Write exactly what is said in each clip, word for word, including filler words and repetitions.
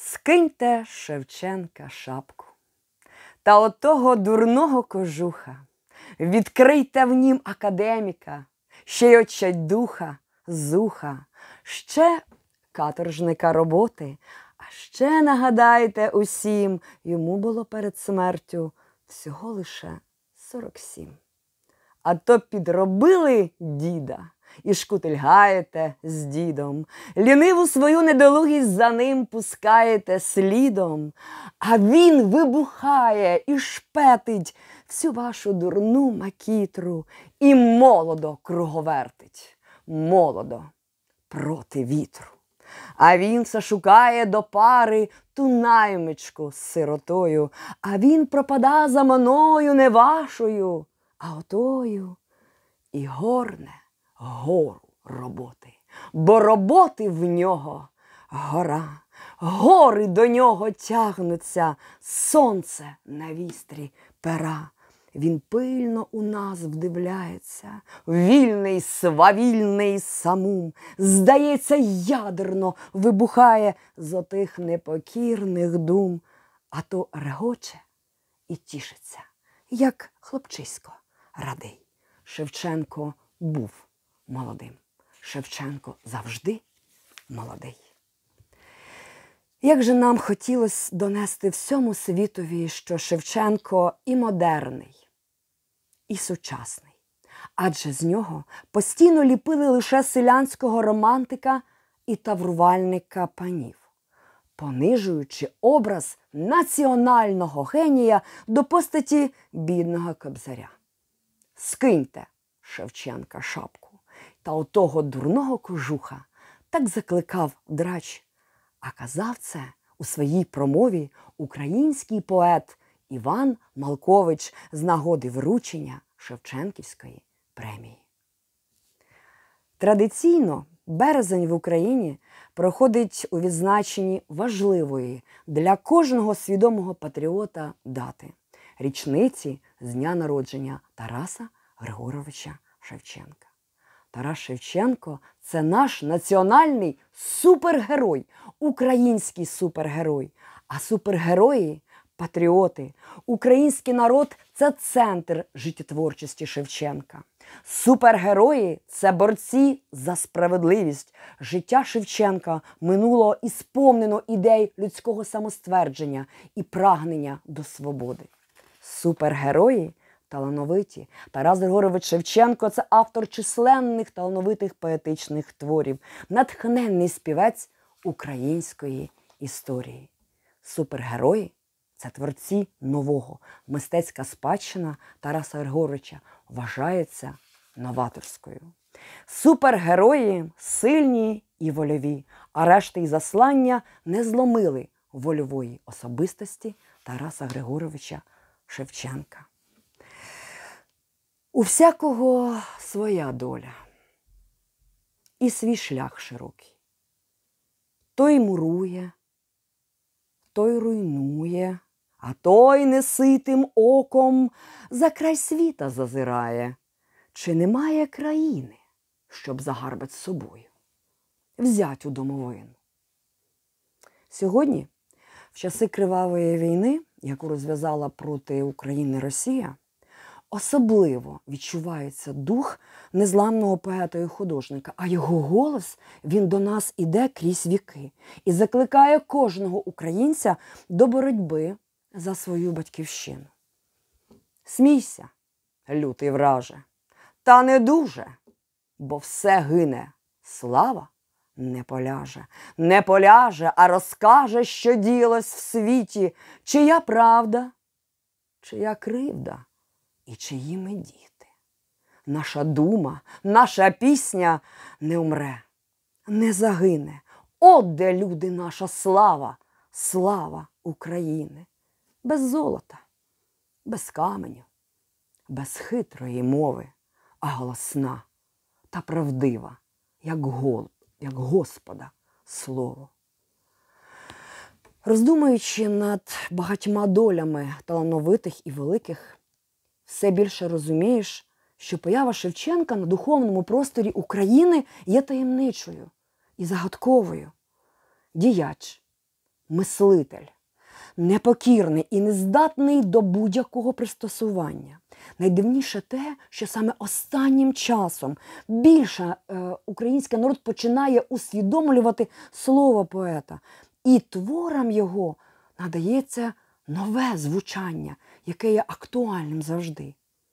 Скиньте Шевченка шапку та отого дурного кожуха, відкрийте в нім академіка, ще й очадюха, зуха, ще каторжника роботи, а ще нагадайте усім, йому було перед смертю всього лише сорок сім. А то підробили діда і шкутильгаєте з дідом, ліниву свою недолугість за ним пускаєте слідом, а він вибухає і шпетить всю вашу дурну макітру і молодо круговертить, молодо проти вітру. А він все шукає до пари ту наймичку з сиротою, а він пропада за мною не вашою, а отою і горне гору роботи, бо роботи в нього гора, гори до нього тягнуться, сонце на вістрі пера. Він пильно у нас вдивляється, вільний, свавільний самум, здається, ядерно вибухає з отих непокірних дум, а то регоче і тішиться, як хлопчисько радий. Шевченко був молодим. Шевченко завжди молодий. Як же нам хотілося донести всьому світові, що Шевченко і модерний, і сучасний. Адже з нього постійно ліпили лише селянського романтика і таврувальника панів, понижуючи образ національного генія до постаті бідного кобзаря. Скиньте Шевченка шапку та отого дурного кожуха, так закликав Драч, а казав це у своїй промові український поет Іван Малкович з нагоди вручення Шевченківської премії. Традиційно березень в Україні проходить у відзначенні важливої для кожного свідомого патріота дати – річниці з дня народження Тараса Григоровича Шевченка. Тарас Шевченко – це наш національний супергерой, український супергерой. А супергерої – патріоти. Український народ – це центр життєтворчості Шевченка. Супергерої – це борці за справедливість. Життя Шевченка минуло і сповнено ідей людського самоствердження і прагнення до свободи. Супергерої – талановиті. Тарас Григорович Шевченко – це автор численних талановитих поетичних творів, натхненний співець української історії. Супергерої – це творці нового. Мистецька спадщина Тараса Григоровича вважається новаторською. Супергерої сильні і вольові, а решти й заслання не зломили вольової особистості Тараса Григоровича Шевченка. У всякого своя доля і свій шлях широкий. Той мурує, той руйнує, а той неситим оком за край світа зазирає. Чи немає країни, щоб загарбать з собою, взять у домовину? Сьогодні, в часи кривавої війни, яку розв'язала проти України Росія, особливо відчувається дух незламного поета і художника, а його голос, він до нас іде крізь віки і закликає кожного українця до боротьби за свою батьківщину. Смійся, лютий враже, та не дуже, бо все гине, слава не поляже. Не поляже, а розкаже, що ділось в світі, чия правда, чия кривда і чиї ми діти. Наша дума, наша пісня не умре, не загине. От де, люди, наша слава, слава України. Без золота, без каменю, без хитрої мови, а голосна та правдива, як гол, як Господа слово. Роздумуючи над багатьма долями талановитих і великих, все більше розумієш, що поява Шевченка на духовному просторі України є таємничою і загадковою. Діяч, мислитель, непокірний і нездатний до будь-якого пристосування. Найдивніше те, що саме останнім часом більше е, український народ починає усвідомлювати слово поета. І творам його надається нове звучання, яке є актуальним завжди.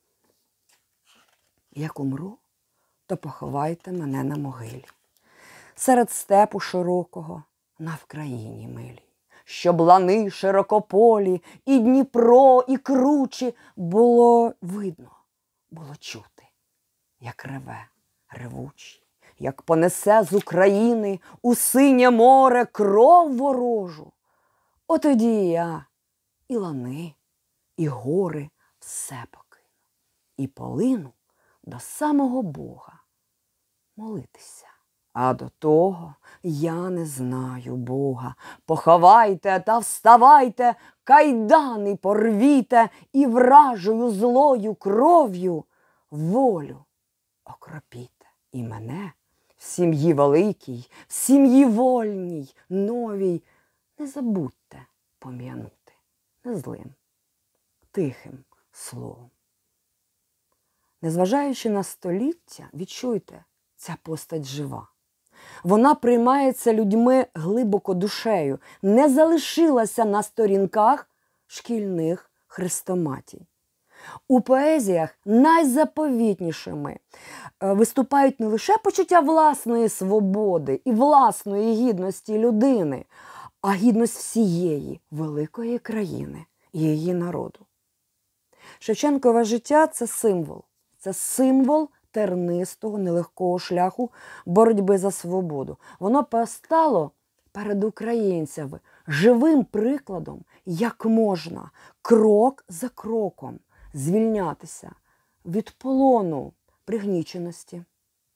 Як умру, то поховайте мене на могилі, серед степу широкого, на Вкраїні милій, щоб лани широкополі, і Дніпро, і кручі було видно, було чути, як реве ревучий, як понесе з України у синє море кров ворожу. Отоді і я і лани, і гори все покину, і полину до самого Бога молитися. А до того я не знаю Бога. Поховайте та вставайте, кайдани порвіте і вражою злою кров'ю волю окропіте. І мене в сім'ї великій, в сім'ї вольній, новій не забудьте пом'янути незлим, тихим словом. Незважаючи на століття, відчуйте, ця постать жива. Вона приймається людьми глибоко душею, не залишилася на сторінках шкільних хрестоматій. У поезіях найзаповітнішими виступають не лише почуття власної свободи і власної гідності людини, а гідність всієї великої країни і її народу. Шевченкове життя – це символ. Це символ тернистого, нелегкого шляху боротьби за свободу. Воно постало перед українцями живим прикладом, як можна крок за кроком звільнятися від полону пригніченості,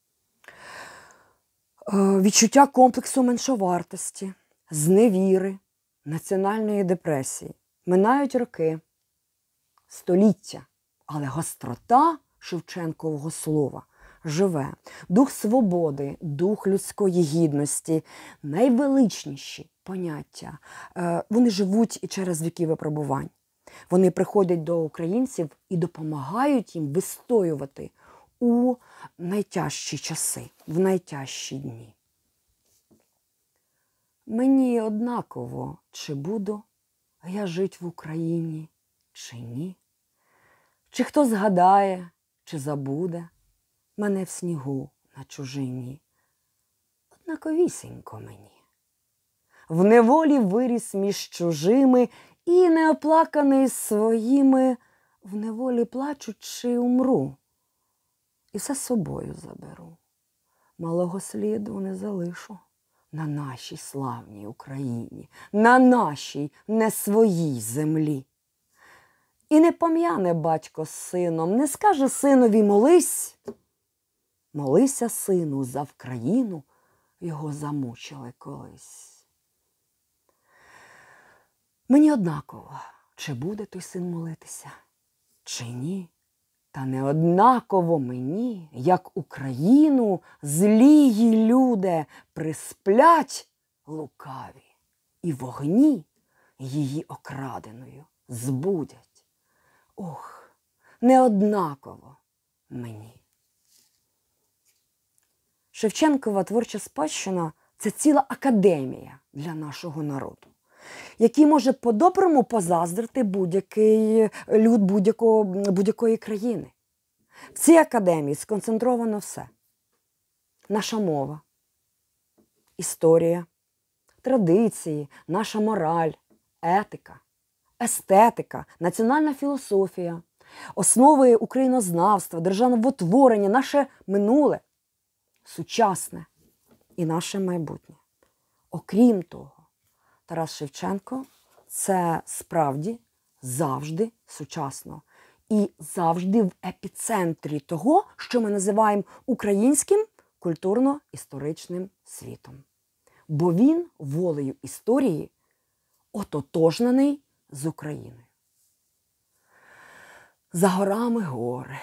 відчуття комплексу меншовартості, зневіри, національної депресії. Минають роки, століття, але гострота Шевченкового слова живе. Дух свободи, дух людської гідності, найвеличніші поняття. Вони живуть і через віки випробувань. Вони приходять до українців і допомагають їм вистоювати у найтяжчі часи, в найтяжчі дні. Мені однаково, чи буду я жить в Україні, чи ні. Чи хто згадає, чи забуде мене в снігу на чужині. Однаковісінько мені. В неволі виріс між чужими і неоплаканий своїми, в неволі плачучи умру. І все з собою заберу. Малого сліду не залишу на нашій славній Україні, на нашій не своїй землі. І не пом'яне батько з сином, не скаже синові молись. Молися, сину, за Вкраїну, його замучили колись. Мені однаково, чи буде той син молитися, чи ні. Та не однаково мені, як Україну злії люди присплять лукаві і вогні її окраденою збудять. Ох, неоднаково мені. Шевченкова творча спадщина – це ціла академія для нашого народу, який може по-доброму позаздрити будь-який люд будь-якого, будь-якої країни. В цій академії сконцентровано все. Наша мова, історія, традиції, наша мораль, етика, естетика, національна філософія, основи українознавства, державотворення, наше минуле, сучасне і наше майбутнє. Окрім того, Тарас Шевченко – це справді завжди сучасно і завжди в епіцентрі того, що ми називаємо українським культурно-історичним світом. Бо він волею історії ототожнений з Україною. За горами гори,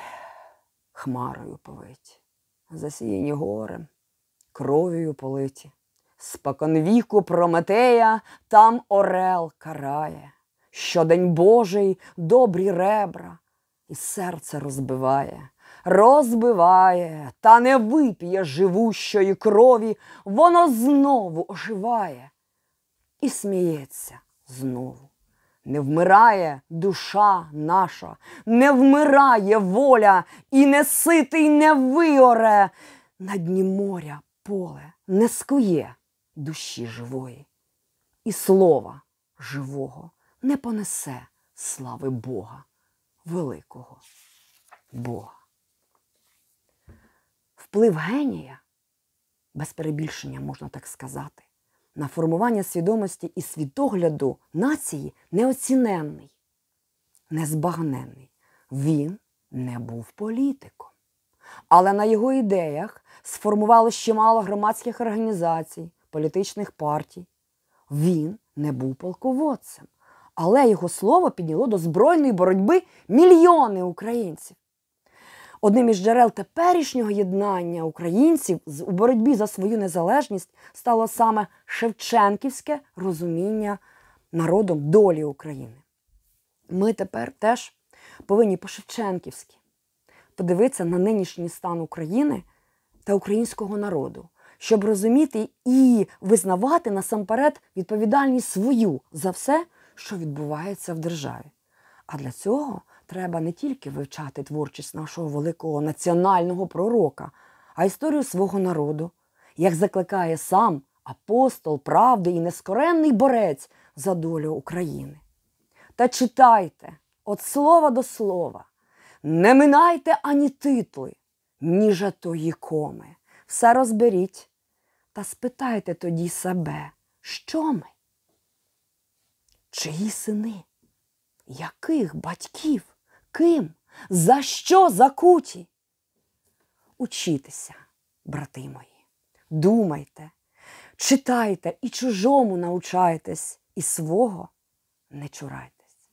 хмарою повиті, засіяні горем, кров'ю политі, Споконвіку Прометея там орел карає. Щодень Божий добрі ребра і серце розбиває. Розбиває, та не вип'є живущої крові, воно знову оживає і сміється знову. Не вмирає душа наша, не вмирає воля, і не ситий не виоре на дні моря поле, не скує душі живої, і слова живого не понесе слави Бога, великого Бога. Вплив генія, без перебільшення можна так сказати, на формування свідомості і світогляду нації неоціненний, незбагненний. Він не був політиком. Але на його ідеях сформувалося чимало громадських організацій, політичних партій. Він не був полководцем, але його слово підняло до збройної боротьби мільйони українців. Одним із джерел теперішнього єднання українців у боротьбі за свою незалежність стало саме шевченківське розуміння народом долі України. Ми тепер теж повинні по-шевченківськи подивитися на нинішній стан України та українського народу, щоб розуміти і визнавати насамперед відповідальність свою за все, що відбувається в державі. А для цього треба не тільки вивчати творчість нашого великого національного пророка, а історію свого народу, як закликає сам апостол правди і нескоренний борець за долю України. Та читайте від слова до слова, не минайте ані титли, ні жатої коми. Все розберіть та спитайте тоді себе, що ми? Чиї сини? Яких батьків? Ким? За що закуті? Учітеся, брати мої, думайте, читайте і чужому научайтесь, і свого не чурайтесь.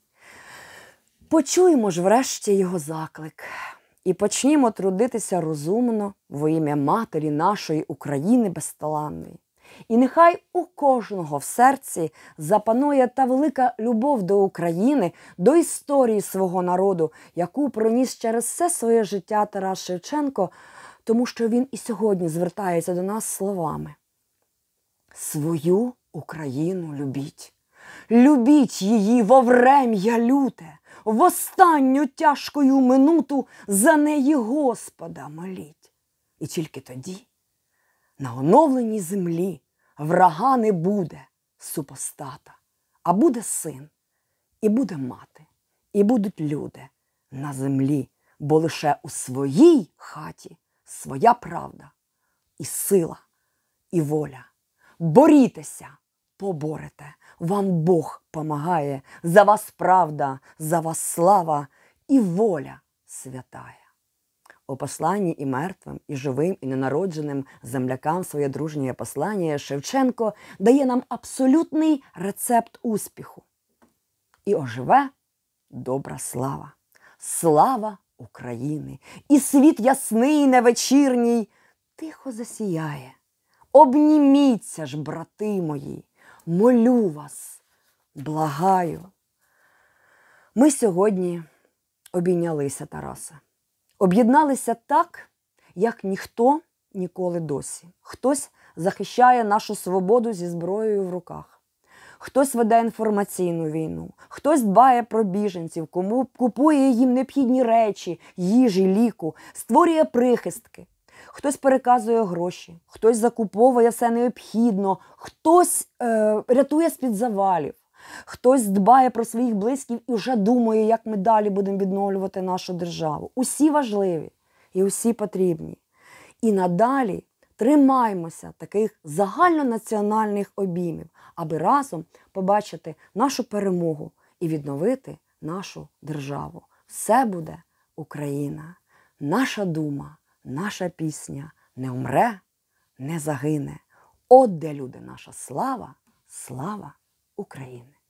Почуємо ж врешті його заклик і почнімо трудитися розумно во ім'я матері нашої України безталанної. І нехай у кожного в серці запанує та велика любов до України, до історії свого народу, яку проніс через все своє життя Тарас Шевченко, тому що він і сьогодні звертається до нас словами. Свою Україну любіть, любіть її во врем'я люте, в останню тяжкою минуту за неї Господа моліть. І тільки тоді на оновленій землі врага не буде супостата, а буде син, і буде мати, і будуть люди на землі, бо лише у своїй хаті своя правда, і сила, і воля. Борітеся, поборете, вам Бог помагає, за вас правда, за вас слава і воля святая. У посланні і мертвим, і живим, і ненародженим землякам своє дружнє послання Шевченко дає нам абсолютний рецепт успіху. І оживе добра слава, слава України, і світ ясний невечірній тихо засіяє. Обніміться ж, брати мої, молю вас, благаю. Ми сьогодні обійнялися, Тараса. Об'єдналися так, як ніхто ніколи досі. Хтось захищає нашу свободу зі зброєю в руках. Хтось веде інформаційну війну. Хтось дбає про біженців, кому купує їм необхідні речі, їжі, ліку, створює прихистки. Хтось переказує гроші, хтось закуповує все необхідно, хтось е, рятує з-під завалів. Хтось дбає про своїх близьких і вже думає, як ми далі будемо відновлювати нашу державу. Усі важливі і усі потрібні. І надалі тримаймося таких загальнонаціональних обіймів, аби разом побачити нашу перемогу і відновити нашу державу. Все буде Україна. Наша дума, наша пісня не умре, не загине. От де, люди, наша слава, слава України.